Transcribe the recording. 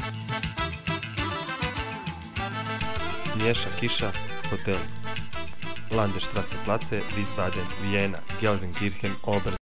Nješa kiša, hotel Landesstraße Place, Wiesbaden, Vijena, Gelsenkirchen, Oberstdorf.